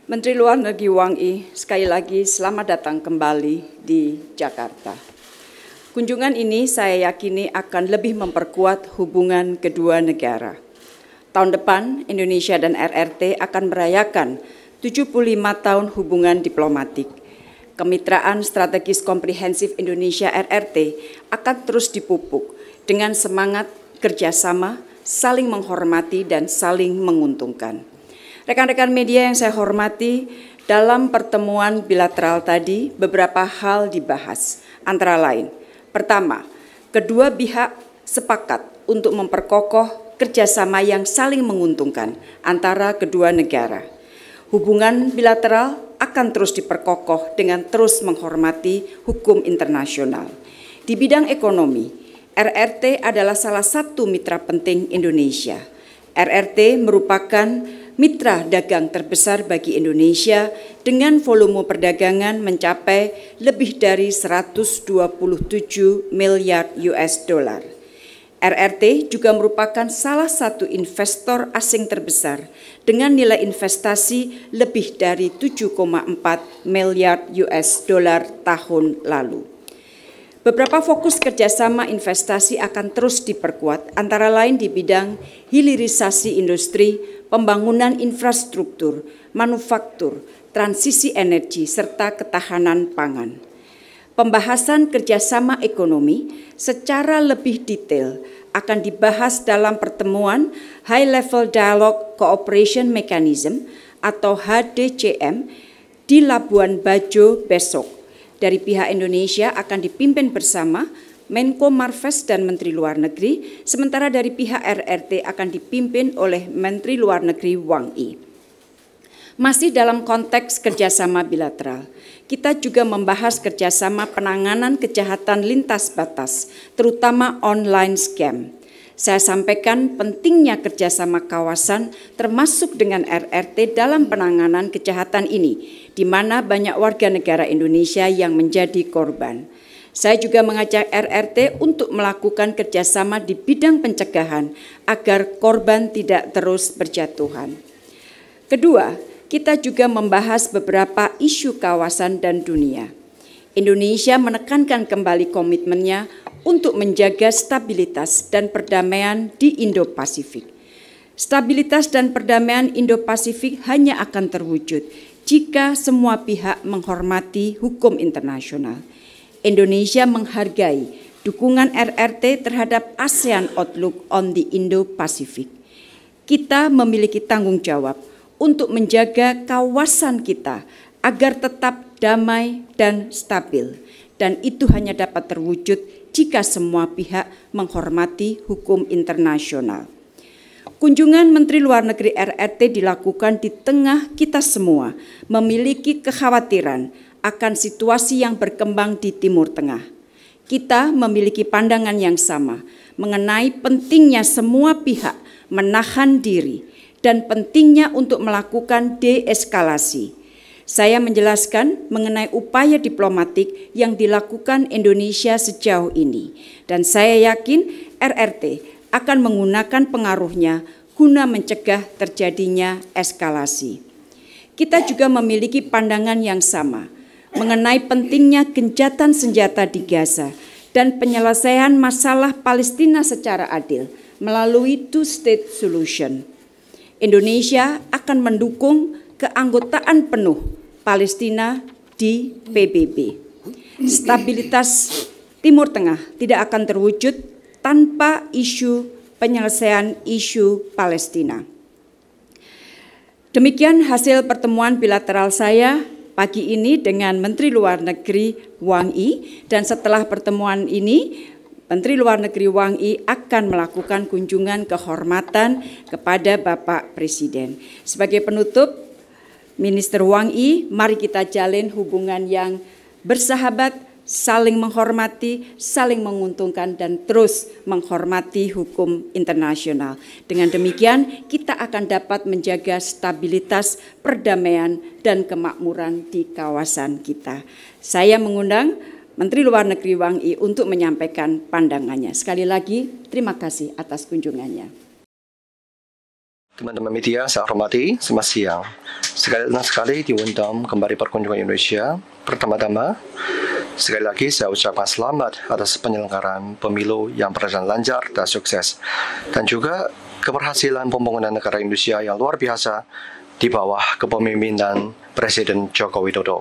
Menteri Luar Negeri Wang Yi, sekali lagi selamat datang kembali di Jakarta. Kunjungan ini saya yakini akan lebih memperkuat hubungan kedua negara. Tahun depan, Indonesia dan RRT akan merayakan 75 tahun hubungan diplomatik. Kemitraan Strategis Komprehensif Indonesia RRT akan terus dipupuk dengan semangat kerjasama, saling menghormati dan saling menguntungkan. Rekan-rekan media yang saya hormati, dalam pertemuan bilateral tadi beberapa hal dibahas, antara lain. Pertama, kedua pihak sepakat untuk memperkokoh kerjasama yang saling menguntungkan antara kedua negara. Hubungan bilateral akan terus diperkokoh dengan terus menghormati hukum internasional. Di bidang ekonomi, RRT adalah salah satu mitra penting Indonesia. RRT merupakan mitra dagang terbesar bagi Indonesia dengan volume perdagangan mencapai lebih dari 127 miliar US dollar. RRT juga merupakan salah satu investor asing terbesar dengan nilai investasi lebih dari 7,4 miliar US dollar tahun lalu. Beberapa fokus kerjasama investasi akan terus diperkuat, antara lain di bidang hilirisasi industri, pembangunan infrastruktur, manufaktur, transisi energi, serta ketahanan pangan. Pembahasan kerjasama ekonomi secara lebih detail akan dibahas dalam pertemuan High Level Dialogue Cooperation Mechanism atau HDCM di Labuan Bajo besok. Dari pihak Indonesia akan dipimpin bersama Menko Marves dan Menteri Luar Negeri, sementara dari pihak RRT akan dipimpin oleh Menteri Luar Negeri Wang Yi. Masih dalam konteks kerjasama bilateral, kita juga membahas kerjasama penanganan kejahatan lintas batas, terutama online scam. Saya sampaikan pentingnya kerjasama kawasan termasuk dengan RRT dalam penanganan kejahatan ini, di mana banyak warga negara Indonesia yang menjadi korban. Saya juga mengajak RRT untuk melakukan kerjasama di bidang pencegahan agar korban tidak terus berjatuhan. Kedua, kita juga membahas beberapa isu kawasan dan dunia. Indonesia menekankan kembali komitmennya untuk menjaga stabilitas dan perdamaian di Indo-Pasifik. Stabilitas dan perdamaian Indo-Pasifik hanya akan terwujud jika semua pihak menghormati hukum internasional. Indonesia menghargai dukungan RRT terhadap ASEAN Outlook on the Indo-Pacific. Kita memiliki tanggung jawab untuk menjaga kawasan kita agar tetap damai dan stabil, dan itu hanya dapat terwujud jika semua pihak menghormati hukum internasional. Kunjungan Menteri Luar Negeri RRT dilakukan di tengah kita semua memiliki kekhawatiran akan situasi yang berkembang di Timur Tengah. Kita memiliki pandangan yang sama mengenai pentingnya semua pihak menahan diri dan pentingnya untuk melakukan deeskalasi. Saya menjelaskan mengenai upaya diplomatik yang dilakukan Indonesia sejauh ini, dan saya yakin RRT akan menggunakan pengaruhnya guna mencegah terjadinya eskalasi. Kita juga memiliki pandangan yang sama mengenai pentingnya gencatan senjata di Gaza dan penyelesaian masalah Palestina secara adil melalui two-state solution. Indonesia akan mendukung keanggotaan penuh Palestina di PBB. Stabilitas Timur Tengah tidak akan terwujud tanpa penyelesaian isu Palestina. Demikian hasil pertemuan bilateral saya pagi ini dengan Menteri Luar Negeri Wang Yi, dan setelah pertemuan ini Menteri Luar Negeri Wang Yi akan melakukan kunjungan kehormatan kepada Bapak Presiden. Sebagai penutup, Minister Wang Yi, mari kita jalin hubungan yang bersahabat, saling menghormati, saling menguntungkan, dan terus menghormati hukum internasional. Dengan demikian, kita akan dapat menjaga stabilitas, perdamaian, dan kemakmuran di kawasan kita. Saya mengundang Menteri Luar Negeri Wang Yi untuk menyampaikan pandangannya. Sekali lagi, terima kasih atas kunjungannya. Teman-teman media, saya hormati, selamat siang. Sekali diundang kembali perkunjungan Indonesia. Pertama-tama, sekali lagi saya ucapkan selamat atas penyelenggaraan pemilu yang berjalan lancar dan sukses. Dan juga keberhasilan pembangunan negara Indonesia yang luar biasa di bawah kepemimpinan Presiden Joko Widodo.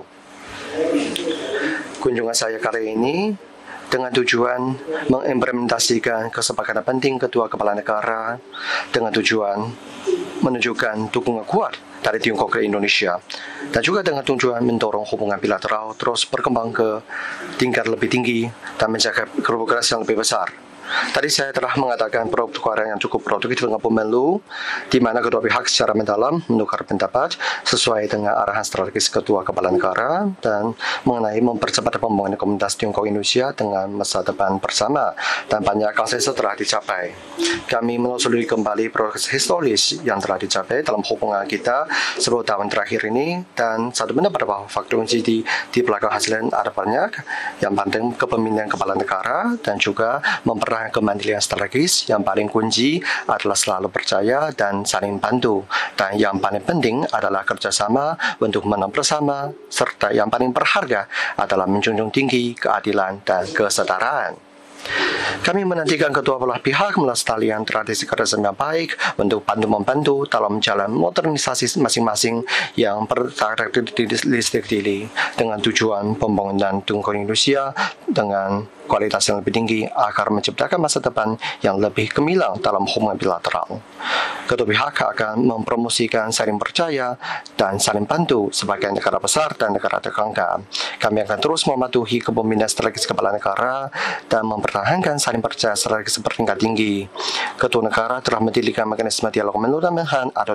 Kunjungan saya kali ini dengan tujuan mengimplementasikan kesepakatan penting kedua kepala negara dengan tujuan menunjukkan dukungan kuat dari Tiongkok ke Indonesia dan juga dengan tujuan mendorong hubungan bilateral terus berkembang ke tingkat lebih tinggi dan menjaga progres yang lebih besar. Tadi saya telah mengatakan pertukaran yang cukup produktif dengan pemilu, di mana kedua pihak secara mendalam menukar pendapat sesuai dengan arahan strategis kedua kepala negara dan mengenai mempercepat pembangunan komunitas Tiongkok Indonesia dengan masa depan bersama dan banyak konsensus telah dicapai. Kami menelusuri kembali progres historis yang telah dicapai dalam hubungan kita 10 tahun terakhir ini dan satu pendapat bahwa faktor kunci di belakang hasilnya ada banyak. Yang penting kepemimpinan kepala negara dan juga mempertahankan kemandirian strategis. Yang paling kunci adalah selalu percaya dan saling bantu. Dan yang paling penting adalah kerjasama untuk menang bersama. Serta yang paling berharga adalah menjunjung tinggi keadilan dan kesetaraan. Kami menantikan kedua belah pihak melestarikan tradisi kerjasama yang baik untuk bantu-membantu dalam jalan modernisasi masing-masing yang berkarakteristik diri dengan tujuan pembangunan Tiongkok Indonesia dengan kualitas yang lebih tinggi agar menciptakan masa depan yang lebih gemilang dalam hubungan bilateral. Kedua pihak akan mempromosikan saling percaya dan saling bantu sebagai negara besar dan negara tetangga. Kami akan terus mematuhi kepemimpinan strategis kepala negara dan mempertahankan saling percaya strategis bertingkat tinggi. Kedua negara telah mendirikan mekanisme dialog menurunkan atau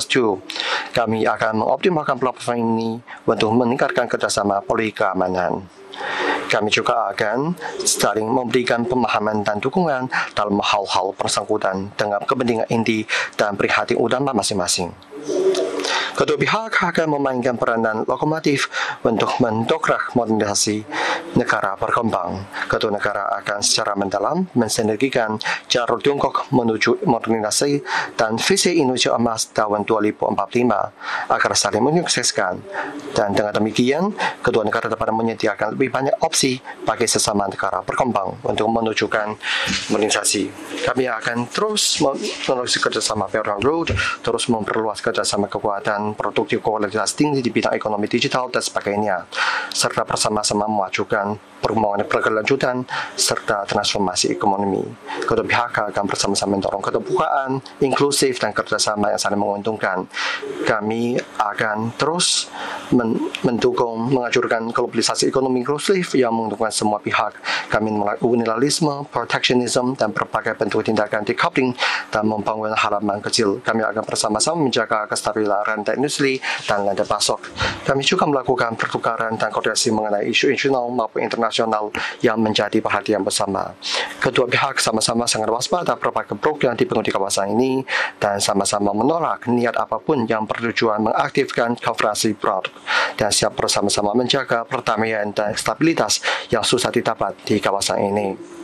2+2. Kami akan mengoptimalkan platform ini untuk meningkatkan kerjasama politik keamanan. Kami juga akan saling memberikan pemahaman dan dukungan dalam hal-hal bersangkutan dengan kepentingan inti dan prihatin utama masing-masing. Kedua pihak akan memainkan peranan lokomotif untuk mendongkrak modernisasi negara berkembang. Kedua negara akan secara mendalam mensinergikan jalur Tiongkok menuju modernisasi dan visi Indonesia Emas tahun 2045 agar saling menyukseskan. Dan dengan demikian, kedua negara dapat menyediakan lebih banyak opsi bagi sesama negara berkembang untuk menunjukkan modernisasi. Kami akan terus menelusuri kerjasama Belt and Road, terus memperluas kerjasama kekuatan produktif kualitas tinggi di bidang ekonomi digital dan sebagainya, serta bersama-sama memajukan perkembangan berkelanjutan serta transformasi ekonomi. Kedua pihak akan bersama-sama mendorong keterbukaan, inklusif dan kerjasama yang saling menguntungkan. Kami akan terus mendukung mengajurkan globalisasi ekonomi inklusif yang menguntungkan semua pihak. Kami menolak unilateralisme, protectionism dan berbagai bentuk tindakan decoupling dan membangun halaman kecil. Kami akan bersama-sama menjaga kestabilan rantai industri dan rantai pasok. Kami juga melakukan pertukaran dan koordinasi mengenai isu nasional maupun internasional yang menjadi perhatian bersama. Kedua pihak sama-sama sangat waspada berbagai program dibangun di kawasan ini dan sama-sama menolak niat apapun yang bertujuan mengaktifkan konferensi produk dan siap bersama-sama menjaga perdamaian dan stabilitas yang susah didapat di kawasan ini.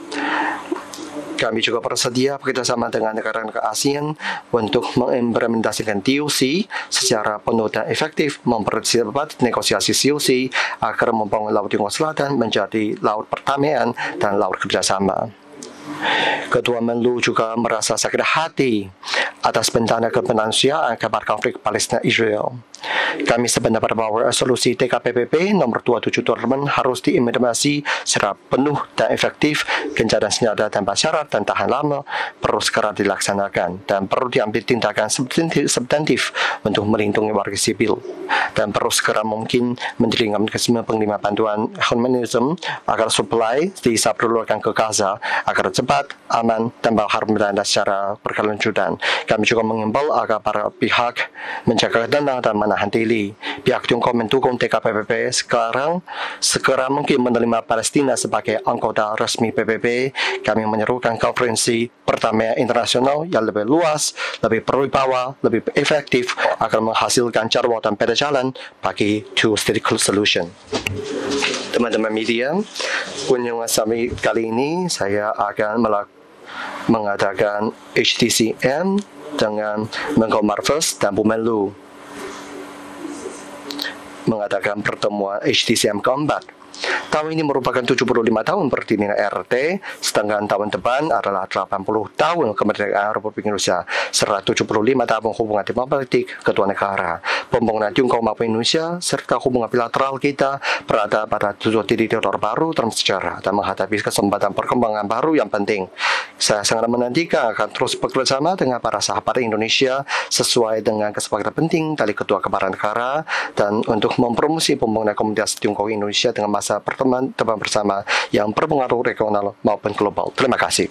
Kami juga bersedia bekerjasama dengan negara-negara ASEAN untuk mengimplementasikan TOC secara penuh dan efektif, mempercepat negosiasi COC agar membangun Laut Timur Selatan menjadi laut perdamaian dan laut kerjasama. Kedua menlu juga merasa sakit hati atas bencana kemanusiaan akibat konflik Palestina-Israel. Kami sependapat bahwa resolusi TKPBB nomor 27 Durban harus diimplementasi secara penuh dan efektif, gencatan senjata tanpa syarat dan tahan lama perlu segera dilaksanakan dan perlu diambil tindakan substantif untuk melindungi warga sipil dan perlu segera mungkin mendirikan mekanisme penerimaan bantuan humanisme agar supply disalurkan ke Gaza agar cepat, aman dan berharga secara berkelanjutan. Kami juga mengimbau agar para pihak menjaga tenang dan menahan diri. Pihak Tiongkok mendukung TKPBB sekarang segera mungkin menerima Palestina sebagai anggota resmi PBB. Kami menyerukan konferensi perdamaian internasional yang lebih luas, lebih berwibawa, lebih efektif agar menghasilkan jalan dan peta jalan bagi two-state solution. Teman-teman media, kunjungan kami kali ini saya akan mengadakan HTCM dengan Menko Marves dan Bu Menlu mengadakan pertemuan HTCM keempat. Tahun ini merupakan 75 tahun berdirinya RT, sedangkan tahun depan adalah 80 tahun kemerdekaan Republik Indonesia, serta 75 tahun hubungan diplomatik kedua negara. Pembangunan Tiongkok maupun Indonesia, serta hubungan bilateral kita berada pada titik terbaru dalam sejarah dan menghadapi kesempatan perkembangan baru yang penting. Saya sangat menantikan akan terus bekerja sama dengan para sahabat Indonesia sesuai dengan kesepakatan penting dari kedua kepala negara dan untuk mempromosi pembangunan komunitas Tiongkok Indonesia dengan masa pertemuan bersama yang berpengaruh regional maupun global. Terima kasih.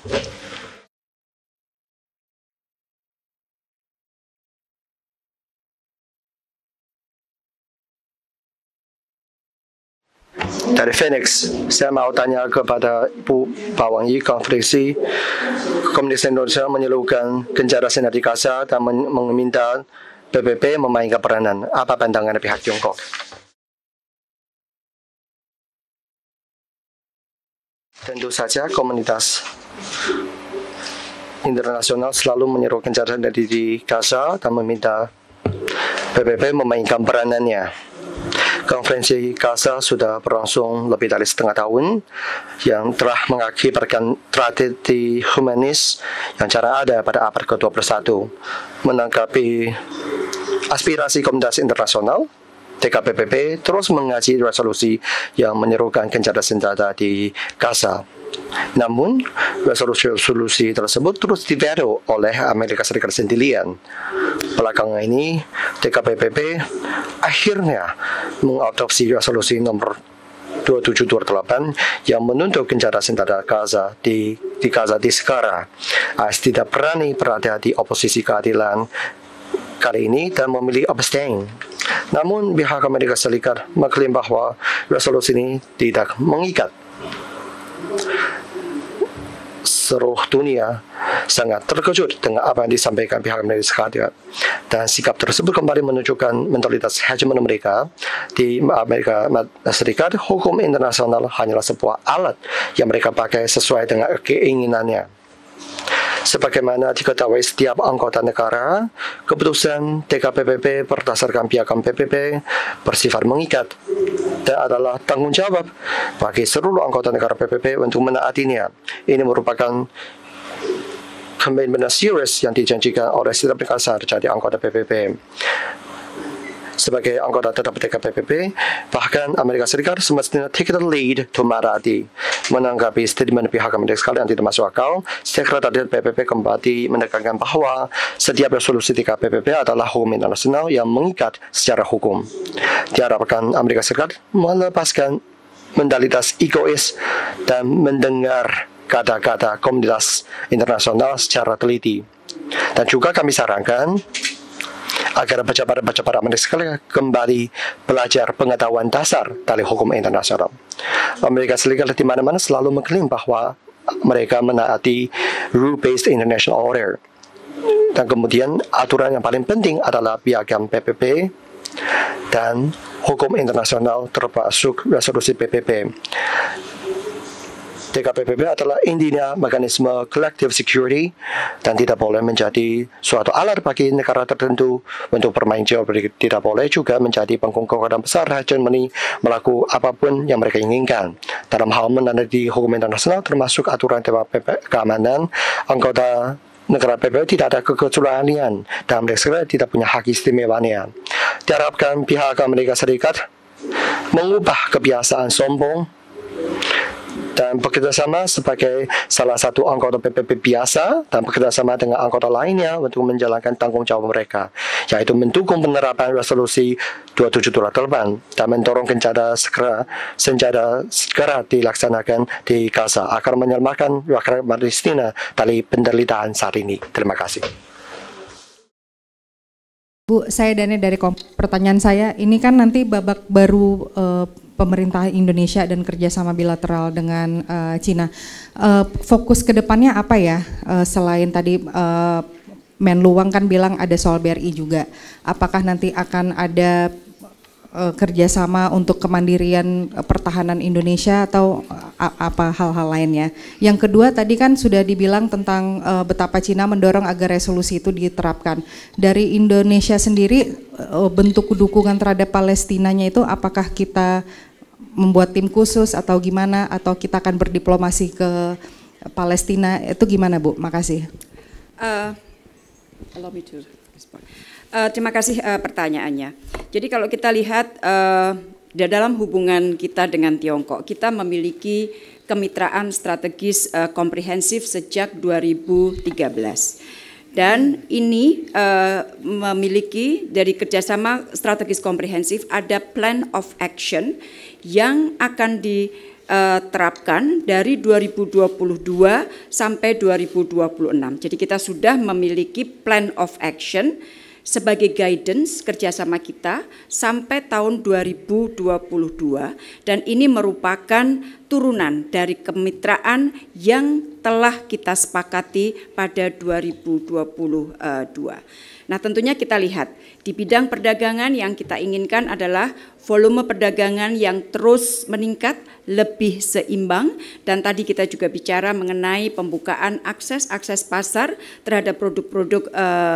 Dari Phoenix, saya mau tanya kepada Ibu Bawang Yi, Konferensi Komunis Indonesia menyeluruhkan genjara sinergi Gaza dan meminta PBB memainkan peranan. Apa pandangan pihak Tiongkok? Tentu saja komunitas internasional selalu menyerukan genjara di Gaza dan meminta PBB memainkan peranannya. Konferensi Gaza sudah berlangsung lebih dari setengah tahun yang telah mengakibatkan tragedi humanis yang cara ada pada abad ke-21. Menanggapi aspirasi komunitas internasional, TKPBB terus mengaji resolusi yang menyerukan gencatan senjata di Gaza. Namun, resolusi tersebut terus diveto oleh Amerika Serikat sendirian. Belakangan ini, TKPBB akhirnya mengadopsi resolusi nomor 2728 yang menuntut gencatan senjata Gaza di Gaza di sekarang. AS tidak berani berada di oposisi keadilan kali ini dan memilih abstain. Namun, pihak Amerika Serikat mengklaim bahwa resolusi ini tidak mengikat. Seluruh dunia sangat terkejut dengan apa yang disampaikan pihak Amerika Serikat, dan sikap tersebut kembali menunjukkan mentalitas hegemon mereka. Di Amerika Serikat, hukum internasional hanyalah sebuah alat yang mereka pakai sesuai dengan keinginannya. Sebagaimana diketahui setiap anggota negara, keputusan TKPBB berdasarkan piagam PBB bersifat mengikat dan adalah tanggung jawab bagi seluruh anggota negara PBB untuk menaatinya. Ini merupakan komitmen serius yang dijanjikan oleh setiap negara jadi anggota PBB. Sebagai anggota tetap TKPBB, bahkan Amerika Serikat semestinya take the lead to Maradi. Menanggapi statement pihak Amerika Serikat yang tidak masuk akal, Sekretariat PBB kembali menekankan bahwa setiap resolusi TKPBB adalah hukum internasional yang mengikat secara hukum. Diharapkan Amerika Serikat melepaskan mentalitas egois dan mendengar kata-kata komunitas internasional secara teliti. Dan juga kami sarankan agar pejabat-pejabat Amerika Serikat kembali belajar pengetahuan dasar dari hukum internasional. Amerika Serikat di mana-mana selalu mengklaim bahwa mereka menaati rule-based international order. Dan kemudian aturan yang paling penting adalah piagam PBB dan hukum internasional termasuk resolusi PBB. TKPBB adalah intinya mekanisme collective security dan tidak boleh menjadi suatu alat bagi negara tertentu untuk bermain geopolitik. Tidak boleh juga menjadi pengkongkoran besar hegemoni melakukan apapun yang mereka inginkan. Dalam hal menandai hukum internasional termasuk aturan keamanan, anggota negara PBB tidak ada kekecualian dan mereka tidak punya hak istimewanya. Diharapkan pihak Amerika Serikat mengubah kebiasaan sombong dan bekerjasama sebagai salah satu anggota PBB biasa dan bekerjasama dengan anggota lainnya untuk menjalankan tanggung jawab mereka, yaitu mendukung penerapan resolusi 2728 dan mendorong gencatan senjata segera dilaksanakan di Gaza agar menyelamatkan rakyat Palestina dari penderitaan saat ini. Terima kasih. Bu, saya Dani dari pertanyaan saya, ini kan nanti babak baru pemerintah Indonesia dan kerjasama bilateral dengan Cina. Fokus ke depannya apa ya? Selain tadi Menlu Wang kan bilang ada soal BRI juga. Apakah nanti akan ada kerjasama untuk kemandirian pertahanan Indonesia atau apa hal-hal lainnya. Yang kedua tadi kan sudah dibilang tentang betapa Cina mendorong agar resolusi itu diterapkan. Dari Indonesia sendiri bentuk dukungan terhadap Palestinanya itu apakah kita membuat tim khusus atau gimana, atau kita akan berdiplomasi ke Palestina, itu gimana Bu? Makasih. Allow me to respond. Terima kasih pertanyaannya. Jadi kalau kita lihat dalam hubungan kita dengan Tiongkok, kita memiliki kemitraan strategis komprehensif sejak 2013. Dan ini memiliki dari kerjasama strategis komprehensif ada plan of action yang akan diterapkan dari 2022 sampai 2026. Jadi kita sudah memiliki plan of action sebagai guidance kerjasama kita sampai tahun 2022, dan ini merupakan turunan dari kemitraan yang telah kita sepakati pada 2022. Nah, tentunya kita lihat di bidang perdagangan yang kita inginkan adalah volume perdagangan yang terus meningkat, lebih seimbang, dan tadi kita juga bicara mengenai pembukaan akses pasar terhadap produk-produk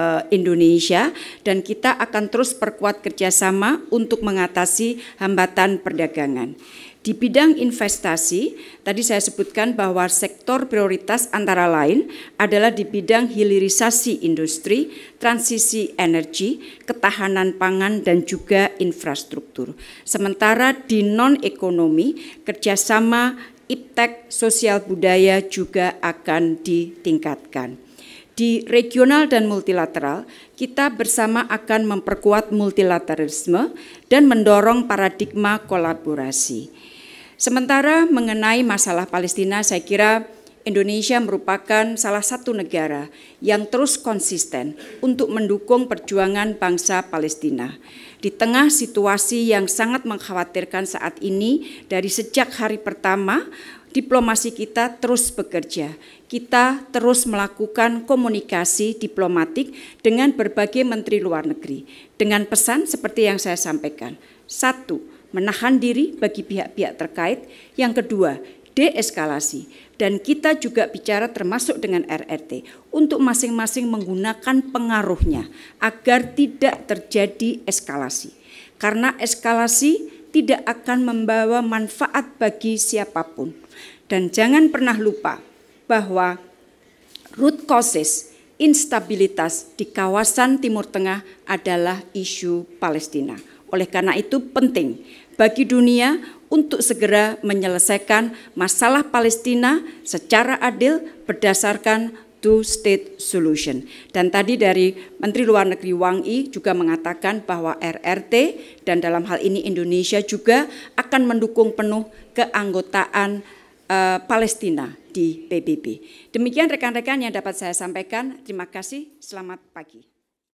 Indonesia, dan kita akan terus perkuat kerjasama untuk mengatasi hambatan perdagangan. Di bidang investasi, tadi saya sebutkan bahwa sektor prioritas antara lain adalah di bidang hilirisasi industri, transisi energi, ketahanan pangan, dan juga infrastruktur. Sementara di non-ekonomi, kerjasama iptek, sosial budaya juga akan ditingkatkan. Di regional dan multilateral, kita bersama akan memperkuat multilateralisme dan mendorong paradigma kolaborasi. Sementara mengenai masalah Palestina, saya kira Indonesia merupakan salah satu negara yang terus konsisten untuk mendukung perjuangan bangsa Palestina. Di tengah situasi yang sangat mengkhawatirkan saat ini, dari sejak hari pertama, diplomasi kita terus bekerja. Kita terus melakukan komunikasi diplomatik dengan berbagai menteri luar negeri, dengan pesan seperti yang saya sampaikan. 1. Menahan diri bagi pihak-pihak terkait. Yang kedua, deeskalasi. Dan kita juga bicara termasuk dengan RRT untuk masing-masing menggunakan pengaruhnya agar tidak terjadi eskalasi. Karena eskalasi tidak akan membawa manfaat bagi siapapun. Dan jangan pernah lupa bahwa root causes instabilitas di kawasan Timur Tengah adalah isu Palestina. Oleh karena itu penting bagi dunia untuk segera menyelesaikan masalah Palestina secara adil berdasarkan two-state solution. Dan tadi dari Menteri Luar Negeri Wang Yi juga mengatakan bahwa RRT dan dalam hal ini Indonesia juga akan mendukung penuh keanggotaan Palestina di PBB. Demikian rekan-rekan yang dapat saya sampaikan. Terima kasih, selamat pagi.